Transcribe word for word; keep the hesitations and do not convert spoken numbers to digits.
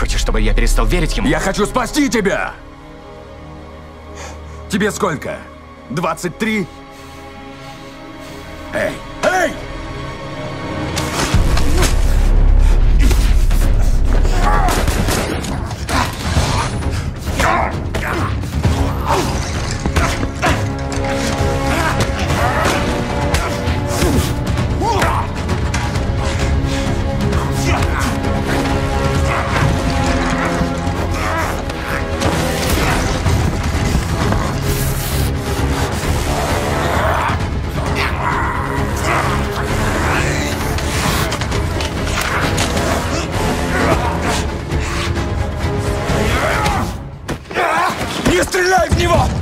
хочешь, чтобы я перестал верить ему? Я хочу спасти тебя! Тебе сколько? двадцать три? Эй! Эй! Не стреляй в него!